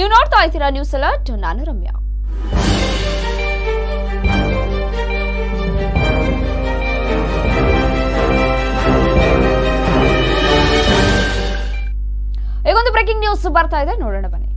ನೀವು ನೋಡ್ತಾ ಇದ್ದೀರಾ ನ್ಯೂಸ್ ಅಲರ್ಟ್, ನಾನು ರಮ್ಯಾ. ಈಗೊಂದು ಬ್ರೇಕಿಂಗ್ ನ್ಯೂಸ್ ಬರ್ತಾ ಇದೆ, ನೋಡೋಣ ಬನ್ನಿ.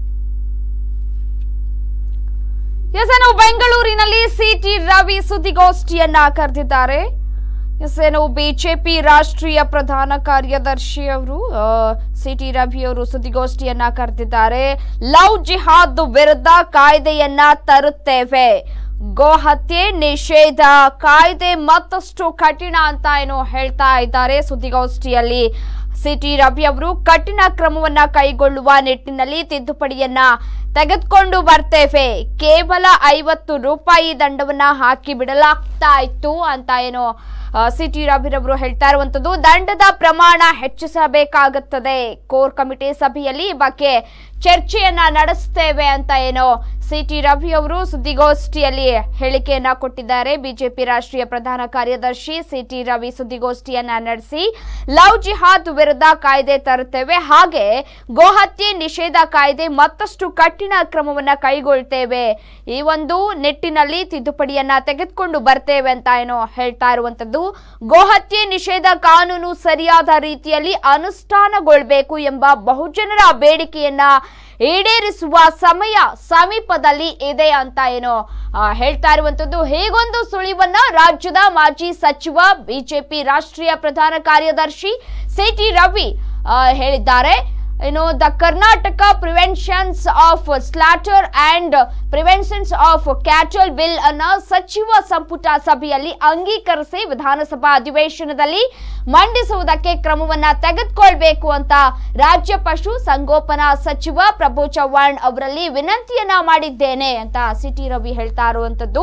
ಎಸ್ಎನು ಬೆಂಗಳೂರಿನಲ್ಲಿ ಸಿಟಿ ರವಿ ಸುದ್ದಿಗೋಷ್ಠಿಯನ್ನ ಕರೆದಿದ್ದಾರೆ. ಎಸ್ಎನು ಬಿಜೆಪಿ ರಾಷ್ಟ್ರೀಯ ಪ್ರಧಾನ ಕಾರ್ಯದರ್ಶಿ ಅವರು ಸಿಟಿ ರವಿ ಅವರು ಸುದ್ದಿಗೋಷ್ಠಿಯನ್ನ ಕರೆದಿದ್ದಾರೆ. ಲವ್ ಜಿಹಾದ್ ವಿರುದ್ಧ ಕಾಯ್ದೆಯನ್ನ ತರುತ್ತೇವೆ, ಗೋ ಹತ್ಯೆ ನಿಷೇಧ ಕಾಯ್ದೆ ಮತ್ತಷ್ಟು ಕಠಿಣ ಅಂತ ಏನು ಹೇಳ್ತಾ ಇದ್ದಾರೆ. ಸುದ್ದಿಗೋಷ್ಠಿಯಲ್ಲಿ ಸಿಟಿ ರವಿ ಅವರು ಕಠಿಣ ಕ್ರಮವನ್ನ ಕೈಗೊಳ್ಳುವ ನಿಟ್ಟಿನಲ್ಲಿ ತಿದ್ದುಪಡಿಯನ್ನ ತೆಗೆದುಕೊಂಡು ಬರ್ತೇವೆ, ಕೇವಲ 50 ರೂಪಾಯಿ ದಂಡವನ್ನ ಹಾಕಿ ಬಿಡಲಾಗ್ತಾ ಇತ್ತು ಅಂತ ಏನು ಸಿಟಿ ರವಿರವರು ಹೇಳ್ತಾ ಇರುವಂತದ್ದು. ದಂಡದ ಪ್ರಮಾಣ ಹೆಚ್ಚಿಸಬೇಕಾಗುತ್ತದೆ, ಕೋರ್ ಕಮಿಟಿ ಸಭೆಯಲ್ಲಿ ಈ ಬಗ್ಗೆ ಚರ್ಚೆಯನ್ನ ನಡೆಸ್ತೇವೆ ಅಂತ ಏನು ಸಿಟಿ ರವಿ ಅವರು ಸುದ್ದಿಗೋಷ್ಠಿಯಲ್ಲಿ ಹೇಳಿಕೆಯನ್ನ ಕೊಟ್ಟಿದ್ದಾರೆ. ಬಿಜೆಪಿ ರಾಷ್ಟ್ರೀಯ ಪ್ರಧಾನ ಕಾರ್ಯದರ್ಶಿ ಸಿಟಿ ರವಿ ಸುದ್ದಿಗೋಷ್ಠಿಯನ್ನ ನಡೆಸಿ ಲವ್ ಜಿಹಾದ್ ವಿರುದ್ಧ ಕಾಯ್ದೆ ತರುತ್ತೇವೆ, ಹಾಗೆ ಗೋಹತ್ಯೆ ನಿಷೇಧ ಕಾಯ್ದೆ ಮತ್ತಷ್ಟು ಕಠಿಣ ಕ್ರಮವನ್ನ ಕೈಗೊಳ್ತೇವೆ, ಈ ಒಂದು ನಿಟ್ಟಿನಲ್ಲಿ ತಿದ್ದುಪಡಿಯನ್ನ ತೆಗೆದುಕೊಂಡು ಬರ್ತೇವೆ ಅಂತ ಏನೋ ಹೇಳ್ತಾ ಇರುವಂತದ್ದು. ಗೋಹತ್ಯೆ ನಿಷೇಧ ಕಾನೂನು ಸರಿಯಾದ ರೀತಿಯಲ್ಲಿ ಅನುಷ್ಠಾನಗೊಳ್ಳಬೇಕು ಎಂಬ ಬಹುಜನರ ಬೇಡಿಕೆಯನ್ನ ಈಡೇರಿಸುವ ಸಮಯ ಸಮೀಪದಲ್ಲಿ ಇದೆ ಅಂತ ಏನೋ ಹೇಳ್ತಾ ಇರುವಂತದ್ದು. ಹೇಗೊಂದು ಸುಳಿವನ್ನ ರಾಜ್ಯದ ಮಾಜಿ ಸಚಿವ ಬಿಜೆಪಿ ರಾಷ್ಟ್ರೀಯ ಪ್ರಧಾನ ಕಾರ್ಯದರ್ಶಿ ಸಿಟಿ ರವಿ ಹೇಳಿದ್ದಾರೆ. ಏನು the Karnataka preventions of slaughter and preventions of cattle bill ಅನ್ನ ಸಚಿವ ಸಂಪುಟ ಸಭೆಯಲ್ಲಿ ಅಂಗೀಕರಿಸಿ ವಿಧಾನಸಭಾ ಅಧಿವೇಶನದಲ್ಲಿ ಮಂಡಿಸುವುದಕ್ಕೆ ಕ್ರಮವನ್ನ ತೆಗೆದುಕೊಳ್ಬೇಕು ಅಂತ ರಾಜ್ಯ ಪಶು ಸಂಗೋಪನಾ ಸಚಿವ ಪ್ರಭು ಚವ್ಹಾಣ್ ಅವರಲ್ಲಿ ವಿನಂತಿಯನ್ನ ಮಾಡಿದ್ದೇನೆ ಅಂತ ಸಿಟಿ ರವಿ ಹೇಳ್ತಾ ಇರುವಂತದ್ದು.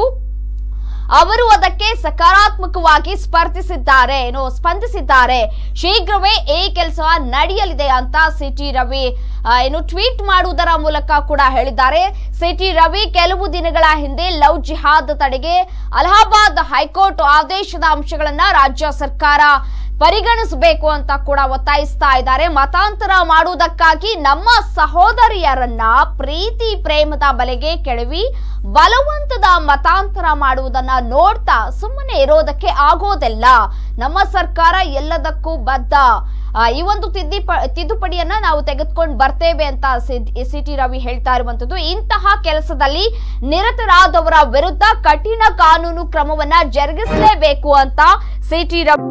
ಅವರು ಅದಕ್ಕೆ ಸಕಾರಾತ್ಮಕವಾಗಿ ಸ್ಪಂದಿಸಿದ್ದಾರೆ, ಶೀಘ್ರವೇ ಈ ಕೆಲಸ ನಡೆಯಲಿದೆ ಅಂತ ಸಿಟಿ ರವಿ ಟ್ವೀಟ್ ಮಾಡುವುದರ ಮೂಲಕ ಕೂಡ ಹೇಳಿದ್ದಾರೆ. ಸಿಟಿ ರವಿ ಕೆಲವು ದಿನಗಳ ಹಿಂದೆ ಲವ್ ಜಿಹಾದ್ ತಡೆಗೆ ಅಲಹಾಬಾದ್ ಹೈಕೋರ್ಟ್ ಆದೇಶದ ಅಂಶಗಳನ್ನ ರಾಜ್ಯ ಸರ್ಕಾರ ಪರಿಗಣಿಸಬೇಕು ಅಂತ ಕೂಡ ಒತ್ತಾಯಿಸ್ತಾ ಇದ್ದಾರೆ. ಮತಾಂತರ ಮಾಡುವುದಕ್ಕಾಗಿ ನಮ್ಮ ಸಹೋದರಿಯರನ್ನ ಪ್ರೀತಿ ಪ್ರೇಮದ ಬಲೆಗೆ ಕೆಡವಿ ಬಲವಂತದ ಮತಾಂತರ ಮಾಡುವುದನ್ನ ನೋಡ್ತಾ ಸುಮ್ಮನೆ ಇರೋದಕ್ಕೆ ಆಗೋದಿಲ್ಲ. ನಮ್ಮ ಸರ್ಕಾರ ಎಲ್ಲದಕ್ಕೂ ಬದ್ಧ, ಈ ಒಂದು ತಿದ್ದುಪಡಿಯನ್ನ ನಾವು ತೆಗೆದುಕೊಂಡು ಬರ್ತೇವೆ ಅಂತ ಸಿಟಿ ರವಿ ಹೇಳ್ತಾ ಇರುವಂತದ್ದು. ಇಂತಹ ಕೆಲಸದಲ್ಲಿ ನಿರತರಾದವರ ವಿರುದ್ಧ ಕಠಿಣ ಕಾನೂನು ಕ್ರಮವನ್ನ ಜರುಗಿಸಲೇಬೇಕು ಅಂತ ಸಿಟಿ ರವಿ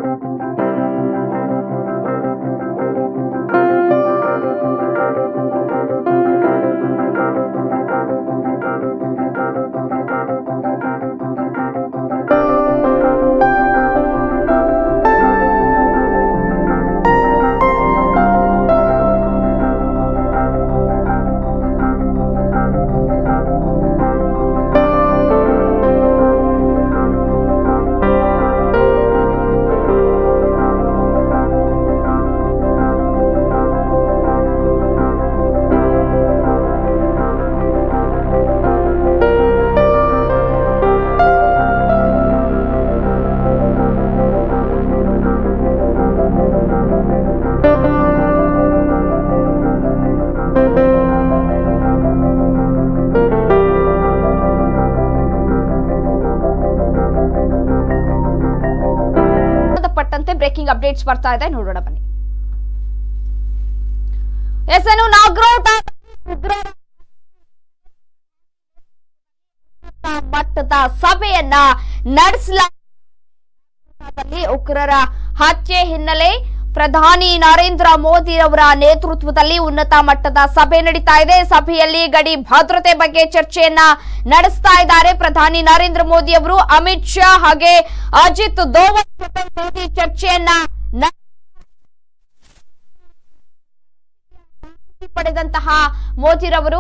ಬ್ರೇಕಿಂಗ್ ಅಪ್ಡೇಟ್ಸ್ ಬರ್ತಾ ಇದೆ, ನೋಡೋಣ ಬನ್ನಿ. ಎಸ್ಎನು ನಾಗರೋಟ ಮಟ್ಟದ ಸಭೆಯನ್ನ ನಡೆಸಲಾಗಿದೆ. ಉಗ್ರರ ಹತ್ಯೆ ಹಿನ್ನೆಲೆ ಪ್ರಧಾನಿ ನರೇಂದ್ರ ಮೋದಿ ಅವರ ನೇತೃತ್ವದಲ್ಲಿ ಉನ್ನತ ಮಟ್ಟದ ಸಭೆ ನಡೀತಾ ಇದೆ. ಸಭೆಯಲ್ಲಿ ಗಡಿ ಭದ್ರತೆ ಬಗ್ಗೆ ಚರ್ಚೆಯನ್ನ ನಡೆಸ್ತಾ ಇದ್ದಾರೆ ಪ್ರಧಾನಿ ನರೇಂದ್ರ ಮೋದಿ ಅವರು. ಅಮಿತ್ ಶಾ ಹಾಗೆ ಅಜಿತ್ ದೋವಲ್ ಜೊತೆ ಚರ್ಚೆಯನ್ನ ಪಡೆದಂತಹ ಮೋದಿರವರು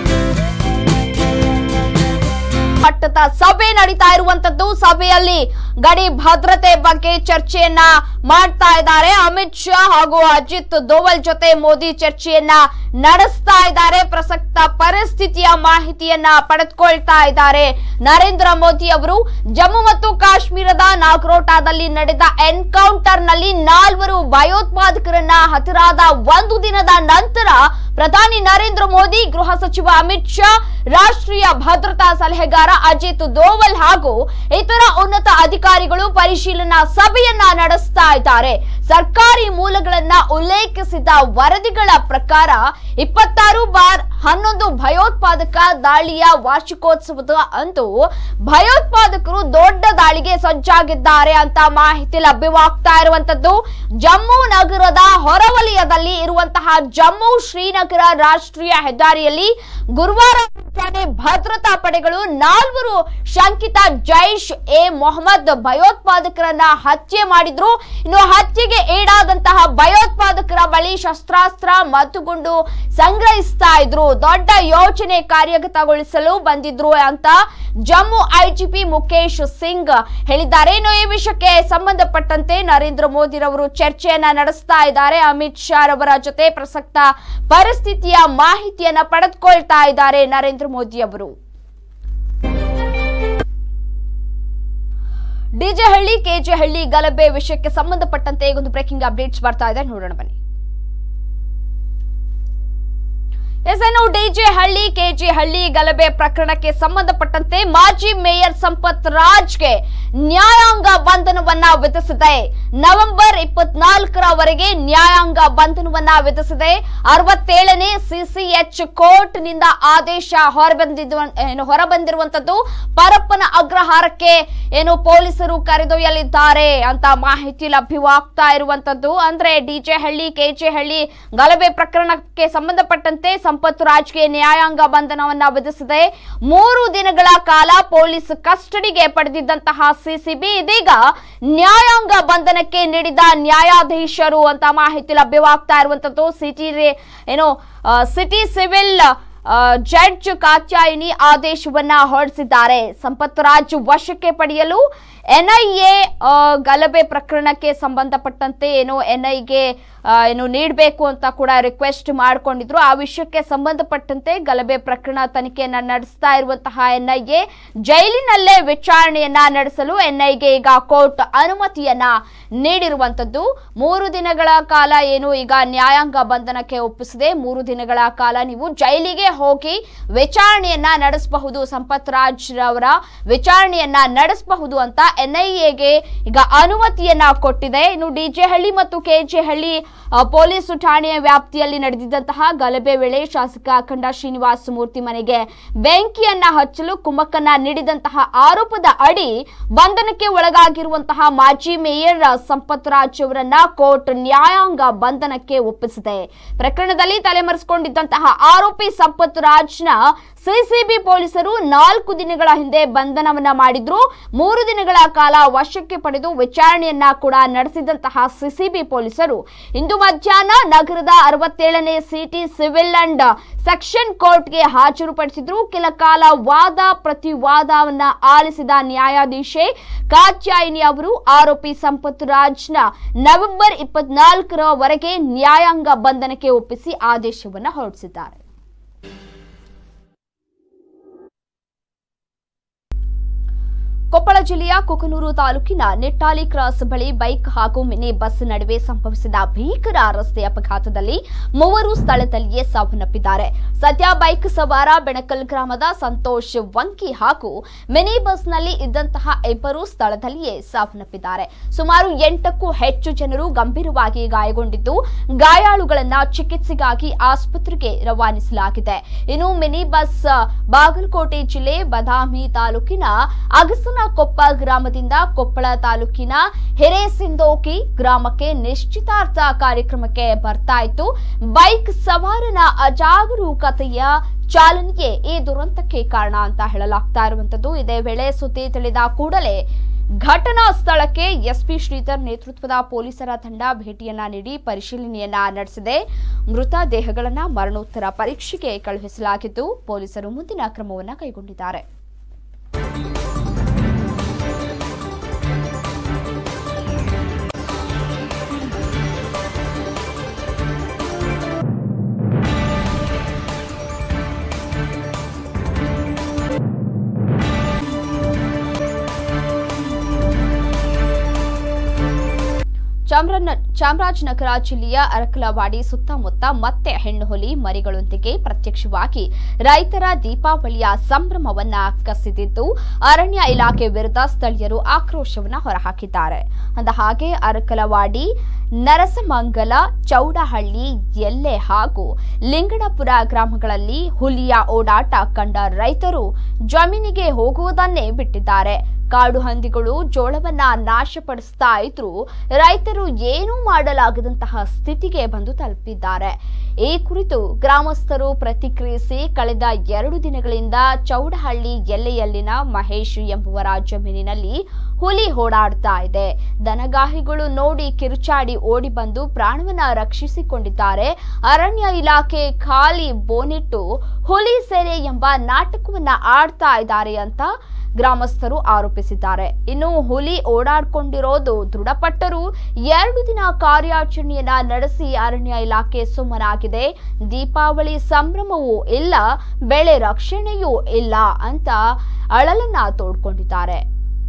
ಮಟ್ಟದ ಸಭೆ ನಡೀತಾ ಇರುವಂತದ್ದು. ಸಭೆಯಲ್ಲಿ ಗಡಿ ಭದ್ರತೆ ಬಗ್ಗೆ ಚರ್ಚೆಯನ್ನ ಮಾಡ್ತಾ ಇದ್ದಾರೆ. ಅಮಿತ್ ಶಾ ಹಾಗೂ ಅಜಿತ್ ದೋವಲ್ ಜೊತೆ ಮೋದಿ ಚರ್ಚೆಯನ್ನ ನಡೆಸ್ತಾ ಇದ್ದಾರೆ. ಪ್ರಸಕ್ತ ಪರಿಸ್ಥಿತಿಯ ಮಾಹಿತಿಯನ್ನ ಪಡೆದುಕೊಳ್ತಾ ಇದ್ದಾರೆ. ನರೇಂದ್ರ ಮೋದಿ ಅವರು ಜಮ್ಮು ಮತ್ತು ಕಾಶ್ಮೀರದ ನಾಗ್ರೋಟಾದಲ್ಲಿ ನಡೆದ ಎನ್ಕೌಂಟರ್ ನಲ್ಲಿ 4 ಭಯೋತ್ಪಾದಕರನ್ನ ಹತರಾದ ಒಂದು ದಿನದ ನಂತರ ಪ್ರಧಾನಿ ನರೇಂದ್ರ ಮೋದಿ, ಗೃಹ ಸಚಿವ ಅಮಿತ್ ಶಾ, ರಾಷ್ಟ್ರೀಯ ಭದ್ರತಾ ಸಲಹೆಗಾರ ಅಜಿತ್ ದೋವಲ್ ಹಾಗೂ ಇತರ ಉನ್ನತ ಅಧಿಕಾರಿಗಳು ಪರಿಶೀಲನಾ ಸಭೆಯನ್ನ ನಡೆಸ್ತಾ ಇದ್ದಾರೆ. ಸರ್ಕಾರಿ ಮೂಲಗಳನ್ನ ಉಲ್ಲೇಖಿಸಿದ ವರದಿಗಳ ಪ್ರಕಾರ 26/11 ಭಯೋತ್ಪಾದಕ ದಾಳಿಯ ವಾರ್ಷಿಕೋತ್ಸವದ ಅಂದು ಭಯೋತ್ಪಾದಕರು ದೊಡ್ಡ ದಾಳಿಗೆ ಸಜ್ಜಾಗಿದ್ದಾರೆ ಅಂತ ಮಾಹಿತಿ ಲಭ್ಯವಾಗ್ತಾ ಇರುವಂತದ್ದು. ಜಮ್ಮು ನಗರದ ಹೊರವಲಯದಲ್ಲಿ ಇರುವಂತಹ ಜಮ್ಮು ಶ್ರೀನಗರ ರಾಷ್ಟ್ರೀಯ ಹೆದ್ದಾರಿಯಲ್ಲಿ ಗುರುವಾರ ಭದ್ರತಾ ಪಡೆಗಳು 4 ಶಂಕಿತ ಜೈಷ್ ಎ ಮೊಹಮ್ಮದ್ ಭಯೋತ್ಪಾದಕರನ್ನ ಹತ್ಯೆ ಮಾಡಿದ್ರು. ಇನ್ನು ಹತ್ಯೆಗೆ ಈಡಾದಂತಹ ಭಯೋತ್ಪಾದಕರ ಬಳಿ ಶಸ್ತ್ರಾಸ್ತ್ರ ಮದ್ದುಗುಂಡು ಸಂಗ್ರಹಿಸ್ತಾ ಇದ್ರು. ದೊಡ್ಡ ಯೋಜನೆ ಕಾರ್ಯಗತಗೊಳಿಸಲು ಬಂದಿದ್ರು ಅಂತ ಜಮ್ಮು ಐಜಿಪಿ ಮುಖೇಶ್ ಸಿಂಗ್ ಹೇಳಿದ್ದಾರೆ. ಇನ್ನು ಈ ವಿಷಯಕ್ಕೆ ಸಂಬಂಧಪಟ್ಟಂತೆ ನರೇಂದ್ರ ಮೋದಿ ರವರು ಚರ್ಚೆಯನ್ನ ನಡೆಸ್ತಾ ಇದ್ದಾರೆ. ಅಮಿತ್ ಶಾ ರವರ ಜೊತೆ ಪ್ರಸಕ್ತ ಪರಿಸ್ಥಿತಿಯ ಮಾಹಿತಿಯನ್ನ ಪಡೆದುಕೊಳ್ತಾ ಇದ್ದಾರೆ ನರೇಂದ್ರ ಮೋದಿ ಅವರು. ಡಿಜೆ ಹಳ್ಳಿ ಕೆಜೆ ಹಳ್ಳಿ ಗಲಭೆ ವಿಷಯಕ್ಕೆ ಸಂಬಂಧಪಟ್ಟಂತೆ ಒಂದು ಬ್ರೇಕಿಂಗ್ ಅಪ್ಡೇಟ್ಸ್ ಬರ್ತಾ ಇದೆ, ನೋಡೋಣ ಬನ್ನಿ. ಡಿಜೆ ಹಳ್ಳಿ ಕೆಜೆ ಹಳ್ಳಿ ಗಲಭೆ ಪ್ರಕರಣಕ್ಕೆ ಸಂಬಂಧಪಟ್ಟಂತೆ ಮಾಜಿ ಮೇಯರ್ ಸಂಪತ್ ರಾಜ್ಗೆ ನ್ಯಾಯಾಂಗ ಬಂಧನವನ್ನ ವಿಧಿಸಿದೆ. ನವೆಂಬರ್ 24ರವರೆಗೆ ನ್ಯಾಯಾಂಗ ಬಂಧನವನ್ನ ವಿಧಿಸಿದೆ. 67ನೇ ಸಿಸಿಎಚ್ ಕೋರ್ಟ್ ನಿಂದ ಆದೇಶ ಹೊರಬಂದಿರುವಂತದ್ದು. ಪರಪ್ಪನ ಅಗ್ರಹಾರಕ್ಕೆ ಪೊಲೀಸರು ಕರೆದೊಯ್ಯಲಿದ್ದಾರೆ ಅಂತ ಮಾಹಿತಿ ಲಭ್ಯವಾಗ್ತಾ ಇರುವಂತದ್ದು. ಅಂದ್ರೆ ಡಿಜೆ ಹಳ್ಳಿ ಕೆಜೆ ಹಳ್ಳಿ ಗಲಭೆ ಪ್ರಕರಣಕ್ಕೆ ಸಂಬಂಧಪಟ್ಟಂತೆ ಸಂಪತ್ ರಾಜ್ಗೆ ನ್ಯಾಯಾಂಗ ಬಂಧನವನ್ನ ವಿಧಿಸಿದೆ. 3 ದಿನಗಳ ಕಾಲ ಪೊಲೀಸ್ ಕಸ್ಟಡಿಗೆ ಪಡೆದಿದ್ದಂತಹ ಸಿಸಿಬಿ ಇದೀಗ ನ್ಯಾಯಾಂಗ ಬಂಧನಕ್ಕೆ ನೀಡಿದ ನ್ಯಾಯಾಧೀಶರು ಅಂತ ಮಾಹಿತಿ ಲಭ್ಯವಾಗ್ತಾ ಇರುವಂತದ್ದು. ಸಿಟಿ ಸಿವಿಲ್ ಜಡ್ಜ್ ಕಾತ್ಯಾಯಿನಿ ಆದೇಶವನ್ನ ಹೊರಡಿಸಿದ್ದಾರೆ. ಸಂಪತ್ ರಾಜ್ ವಶಕ್ಕೆ ಪಡೆಯಲು ಎನ್ಐಎ ಗಲಭೆ ಪ್ರಕರಣಕ್ಕೆ ಸಂಬಂಧಪಟ್ಟಂತೆ ಎನ್ಐಗೆ ನೀಡಬೇಕು ಅಂತ ಕೂಡ ರಿಕ್ವೆಸ್ಟ್ ಮಾಡಿಕೊಂಡಿದ್ರು. ಆ ವಿಷಯಕ್ಕೆ ಸಂಬಂಧಪಟ್ಟಂತೆ ಗಲಭೆ ಪ್ರಕರಣ ತನಿಖೆಯನ್ನ ನಡೆಸ್ತಾ ಇರುವಂತಹ ಎನ್ಐಎ ಜೈಲಿನಲ್ಲೇ ವಿಚಾರಣೆಯನ್ನ ನಡೆಸಲು ಎನ್ಐಗೆ ಈಗ ಕೋರ್ಟ್ ಅನುಮತಿಯನ್ನ ನೀಡಿರುವಂತದ್ದು. 3 ದಿನಗಳ ಕಾಲ ಈಗ ನ್ಯಾಯಾಂಗ ಬಂಧನಕ್ಕೆ ಒಪ್ಪಿಸಿದೆ. 3 ದಿನಗಳ ಕಾಲ ನೀವು ಜೈಲಿಗೆ ಹೋಗಿ ವಿಚಾರಣೆಯನ್ನ ನಡೆಸಬಹುದು, ಸಂಪತ್ ರಾಜ್ ರವರ ವಿಚಾರಣೆಯನ್ನ ನಡೆಸಬಹುದು ಅಂತ ಎನ್ಐಎಗೆ ಈಗ ಅನುಮತಿಯನ್ನ ಕೊಟ್ಟಿದೆ. ಇನ್ನು ಡಿಜೆ ಹಳ್ಳಿ ಮತ್ತು ಕೆಜೆ ಹಳ್ಳಿ ಪೊಲೀಸ್ ಠಾಣೆಯ ವ್ಯಾಪ್ತಿಯಲ್ಲಿ ನಡೆದಿದ್ದಂತಹ ಗಲಭೆ ವೇಳೆ ಶಾಸಕ ಅಖಂಡ ಶ್ರೀನಿವಾಸ ಮೂರ್ತಿ ಮನೆಗೆ ಬೆಂಕಿಯನ್ನ ಹಚ್ಚಲು ಕುಮ್ಮಕ್ಕನ್ನ ನೀಡಿದಂತಹ ಆರೋಪದ ಅಡಿ ಬಂಧನಕ್ಕೆ ಒಳಗಾಗಿರುವಂತಹ ಮಾಜಿ ಮೇಯರ್ ಸಂಪತ್ ರಾಜ್ ಅವರನ್ನ ಕೋರ್ಟ್ ನ್ಯಾಯಾಂಗ ಬಂಧನಕ್ಕೆ ಒಪ್ಪಿಸಿದೆ. ಪ್ರಕರಣದಲ್ಲಿ ತಲೆಮರೆಸಿಕೊಂಡಿದ್ದಂತಹ ಆರೋಪಿ ಸಂಪತ್ ರಾಜ್ನ ಸಿಸಿಬಿ ಪೊಲೀಸರು 4 ದಿನಗಳ ಹಿಂದೆ ಬಂಧನವನ್ನ ಮಾಡಿದ್ರು. 3 ದಿನಗಳ ಕಾಲ ವಶಕ್ಕೆ ಪಡೆದು ವಿಚಾರಣೆಯನ್ನ ಕೂಡ ನಡೆಸಿದಂತಹ ಸಿಸಿಬಿ ಪೊಲೀಸರು ಇಂದು ಮಧ್ಯಾಹ್ನ ನಗರದ 67ನೇ ಸಿಟಿ ಸಿವಿಲ್ ಅಂಡ್ ಸೆಕ್ಷನ್ ಕೋರ್ಟ್ಗೆ ಹಾಜರುಪಡಿಸಿದ್ರು. ಕೆಲ ಕಾಲ ವಾದ ಪ್ರತಿವಾದವನ್ನ ಆಲಿಸಿದ ನ್ಯಾಯಾಧೀಶೆ ಕಾತ್ಯಾಯಿನಿ ಅವರು ಆರೋಪಿ ಸಂಪತ್ ರಾಜ್ನ ನವೆಂಬರ್ 24ರವರೆಗೆ ನ್ಯಾಯಾಂಗ ಬಂಧನಕ್ಕೆ ಒಪ್ಪಿಸಿ ಆದೇಶವನ್ನ ಹೊರಡಿಸಿದ್ದಾರೆ. ಕೊಪ್ಪಳ ಜಿಲ್ಲೆಯ ಕುಕನೂರು ತಾಲೂಕಿನ ನೆಟ್ಟಾಲಿ ಕ್ರಾಸ್ ಬಳಿ ಬೈಕ್ ಹಾಗೂ ಮಿನಿ ಬಸ್ ನಡುವೆ ಸಂಭವಿಸಿದ ಭೀಕರ ರಸ್ತೆ ಅಪಘಾತದಲ್ಲಿ 3 ಸ್ಥಳದಲ್ಲಿಯೇ ಸಾವನ್ನಪ್ಪಿದ್ದಾರೆ. ಸದ್ಯ ಬೈಕ್ ಸವಾರ ಬೆಣಕಲ್ ಗ್ರಾಮದ ಸಂತೋಷ್ ವಂಕಿ ಹಾಗೂ ಮಿನಿ ಬಸ್ನಲ್ಲಿ ಇದ್ದಂತಹ 2 ಸ್ಥಳದಲ್ಲಿಯೇ ಸಾವನ್ನಪ್ಪಿದ್ದಾರೆ. ಸುಮಾರು 8ಕ್ಕೂ ಹೆಚ್ಚು ಜನರು ಗಂಭೀರವಾಗಿ ಗಾಯಗೊಂಡಿದ್ದು ಗಾಯಾಳುಗಳನ್ನ ಚಿಕಿತ್ಸೆಗಾಗಿ ಆಸ್ಪತ್ರೆಗೆ ರವಾನಿಸಲಾಗಿದೆ. ಇನ್ನು ಮಿನಿ ಬಸ್ ಬಾಗಲಕೋಟೆ ಜಿಲ್ಲೆ ಬದಾಮಿ ತಾಲೂಕಿನ ಕೊಪ್ಪ ಗ್ರಾಮದಿಂದ ಕೊಪ್ಪಳ ತಾಲೂಕಿನ ಹಿರೇಸಿಂದೋಕಿ ಗ್ರಾಮಕ್ಕೆ ನಿಶ್ಚಿತಾರ್ಥ ಕಾರ್ಯಕ್ರಮಕ್ಕೆ ಬರ್ತಾ ಇತ್ತು. ಬೈಕ್ ಸವಾರನ ಅಜಾಗರೂಕತೆಯ ಚಾಲನೆಯೇ ಈ ದುರಂತಕ್ಕೆ ಕಾರಣ ಅಂತ ಹೇಳಲಾಗ್ತಾ ಇರುವಂತದ್ದು. ಇದೇ ವೇಳೆ ಸುದ್ದಿ ತಿಳಿದ ಕೂಡಲೇ ಘಟನಾ ಸ್ಥಳಕ್ಕೆ ಎಸ್ಪಿ ಶ್ರೀಧರ್ ನೇತೃತ್ವದ ಪೊಲೀಸರ ತಂಡ ಭೇಟಿಯನ್ನ ನೀಡಿ ಪರಿಶೀಲನೆಯನ್ನ ನಡೆಸಿದೆ. ಮೃತ ದೇಹಗಳನ್ನ ಮರಣೋತ್ತರ ಪರೀಕ್ಷೆಗೆ ಕಳುಹಿಸಲಾಗಿದ್ದು ಪೊಲೀಸರು ಮುಂದಿನ ಕ್ರಮವನ್ನು ಕೈಗೊಂಡಿದ್ದಾರೆ. ಚಾಮರಾಜನಗರ ಜಿಲ್ಲೆಯ ಅರಕಲವಾಡಿ ಸುತ್ತಮುತ್ತ ಮತ್ತೆ ಹೆಣ್ಣು ಹುಲಿ ಮರಿಗಳೊಂದಿಗೆ ಪ್ರತ್ಯಕ್ಷವಾಗಿ ರೈತರ ದೀಪಾವಳಿಯ ಸಂಭ್ರಮವನ್ನ ಕಸಿದಿದ್ದು ಅರಣ್ಯ ಇಲಾಖೆ ವಿರುದ್ಧ ಸ್ಥಳೀಯರು ಆಕ್ರೋಶವನ್ನ ಹೊರಹಾಕಿದ್ದಾರೆ. ಅಂದಹಾಗೆ ಅರಕಲವಾಡಿ, ನರಸಮಂಗಲ, ಚೌಡಹಳ್ಳಿ, ಎಲ್ಲೆ ಹಾಗೂ ಲಿಂಗಣಪುರ ಗ್ರಾಮಗಳಲ್ಲಿ ಹುಲಿಯ ಓಡಾಟ ಕಂಡ ರೈತರು ಜಮೀನಿಗೆ ಹೋಗುವುದನ್ನೇ ಬಿಟ್ಟಿದ್ದಾರೆ. ಕಾಡು ಹಂದಿಗಳು ಜೋಳವನ್ನ ನಾಶಪಡಿಸ್ತಾ ಇದ್ರು ರೈತರು ಏನೂ ಮಾಡಲಾಗದಂತಹ ಸ್ಥಿತಿಗೆ ಬಂದು ತಲುಪಿದ್ದಾರೆ. ಈ ಕುರಿತು ಗ್ರಾಮಸ್ಥರು ಪ್ರತಿಕ್ರಿಯಿಸಿ ಕಳೆದ 2 ದಿನಗಳಿಂದ ಚೌಡಹಳ್ಳಿ ಎಲ್ಲೆಯಲ್ಲಿನ ಮಹೇಶ್ ಎಂಬುವರ ಜಮೀನಿನಲ್ಲಿ ಹುಲಿ ಓಡಾಡ್ತಾ ಇದೆ. ದನಗಾಹಿಗಳು ನೋಡಿ ಕಿರುಚಾಡಿ ಓಡಿ ಬಂದು ಪ್ರಾಣವನ್ನ ರಕ್ಷಿಸಿಕೊಂಡಿದ್ದಾರೆ. ಅರಣ್ಯ ಇಲಾಖೆ ಖಾಲಿ ಬೋನಿಟ್ಟು ಹುಲಿ ಸೆರೆ ಎಂಬ ನಾಟಕವನ್ನ ಆಡ್ತಾ ಇದ್ದಾರೆ ಅಂತ ಗ್ರಾಮಸ್ಥರು ಆರೋಪಿಸಿದ್ದಾರೆ. ಇನ್ನು ಹುಲಿ ಓಡಾಡ್ಕೊಂಡಿರೋದು ದೃಢಪಟ್ಟರೂ 2 ದಿನ ಕಾರ್ಯಾಚರಣೆಯನ್ನ ನಡೆಸಿ ಅರಣ್ಯ ಇಲಾಖೆ ಸುಮ್ಮನಾಗಿದೆ. ದೀಪಾವಳಿ ಸಂಭ್ರಮವೂ ಇಲ್ಲ, ಬೆಳೆ ರಕ್ಷಣೆಯೂ ಇಲ್ಲ ಅಂತ ಅಳಲನ್ನ ತೋಡ್ಕೊಂಡಿದ್ದಾರೆ.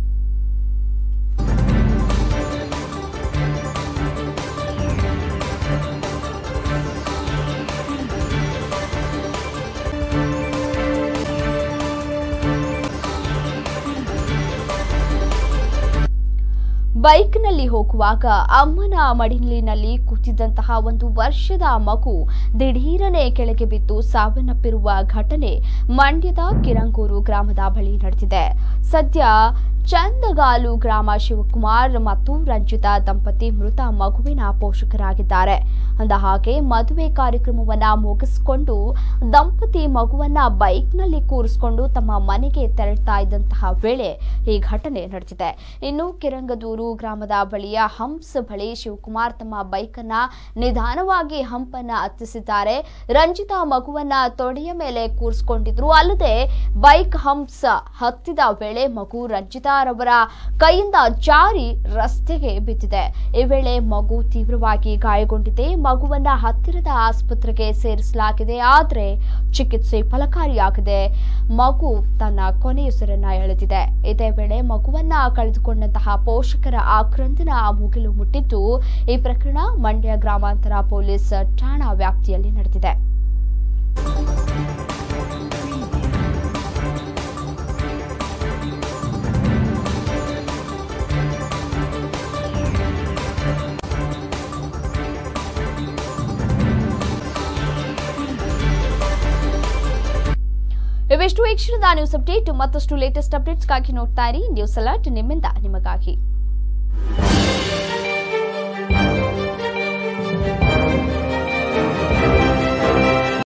ಬೈಕ್ನಲ್ಲಿ ಹೋಗುವಾಗ ಅಮ್ಮನ ಮಡಿಲಿನಲ್ಲಿ ಕೂತಿದ್ದಂತಹ 1 ವರ್ಷದ ಮಗು ದಿಢೀರನೆ ಕೆಳಗೆ ಬಿದ್ದು ಸಾವನ್ನಪ್ಪಿರುವ ಘಟನೆ ಮಂಡ್ಯದ ಕಿರಂಗೂರು ಗ್ರಾಮದ ಬಳಿ ನಡೆದಿದೆ. ಸದ್ಯ ಚಂದಗಾಲು ಗ್ರಾಮ ಶಿವಕುಮಾರ್ ಮತ್ತು ರಂಜಿತಾ ದಂಪತಿ ಮೃತ ಮಗುವಿನ ಪೋಷಕರಾಗಿದ್ದಾರೆ. ಅಂದಹಾಗೆ ಮದುವೆ ಕಾರ್ಯಕ್ರಮವನ್ನ ಮುಗಿಸಿಕೊಂಡು ದಂಪತಿ ಮಗುವನ್ನ ಬೈಕ್ನಲ್ಲಿ ಕೂರಿಸಿಕೊಂಡು ತಮ್ಮ ಮನೆಗೆ ತೆರಳುತ್ತಾ ಇದ್ದಂತಹ ವೇಳೆ ಈ ಘಟನೆ ನಡೆದಿದೆ. ಇನ್ನು ಕಿರಂಗದೂರು ಗ್ರಾಮದ ಬಳಿಯ ಹಂಪ್ಸ್ ಬಳಿ ಶಿವಕುಮಾರ್ ತಮ್ಮ ಬೈಕನ್ನ ನಿಧಾನವಾಗಿ ಹಂಪನ್ನ ಹತ್ತಿಸಿದ್ದಾರೆ. ರಂಜಿತಾ ಮಗುವನ್ನ ತೊಡೆಯ ಮೇಲೆ ಕೂರಿಸಿಕೊಂಡಿದ್ರು. ಅಲ್ಲದೆ ಬೈಕ್ ಹಂಪ್ಸ್ ಹತ್ತಿದ ವೇಳೆ ಮಗು ರಂಜಿತಾರವರ ಕೈಯಿಂದ ಜಾರಿ ರಸ್ತೆಗೆ ಬಿದ್ದಿದೆ. ಈ ವೇಳೆ ಮಗು ತೀವ್ರವಾಗಿ ಗಾಯಗೊಂಡಿದೆ. ಮಗುವನ್ನ ಹತ್ತಿರದ ಆಸ್ಪತ್ರೆಗೆ ಸೇರಿಸಲಾಗಿದೆ. ಆದರೆ ಚಿಕಿತ್ಸೆ ಫಲಕಾರಿಯಾಗಿದೆ. ಮಗು ತನ್ನ ಕೊನೆಯುಸಿರನ್ನ ಎಳೆದಿದೆ. ಇದೇ ವೇಳೆ ಮಗುವನ್ನ ಕಳೆದುಕೊಂಡಂತಹ ಪೋಷಕರ ಆಕ್ರಂದನ ಮುಗಿಲು ಮುಟ್ಟಿದ್ದು ಈ ಪ್ರಕರಣ ಮಂಡ್ಯ ಗ್ರಾಮಾಂತರ ಪೊಲೀಸ್ ಠಾಣಾ ವ್ಯಾಪ್ತಿಯಲ್ಲಿ ನಡೆದಿದೆ. ಇವೆಷ್ಟು ಈ ಕ್ಷಣದ ನ್ಯೂಸ್ ಅಪ್ಡೇಟ್. ಮತ್ತಷ್ಟು ಲೇಟೆಸ್ಟ್ ಅಪ್ಡೇಟ್ಸ್ಗಾಗಿ ನೋಡ್ತಾ ಇರಿ ನ್ಯೂಸ್ ಅಲರ್ಟ್, ನಿಮ್ಮಿಂದ ನಿಮಗಾಗಿ.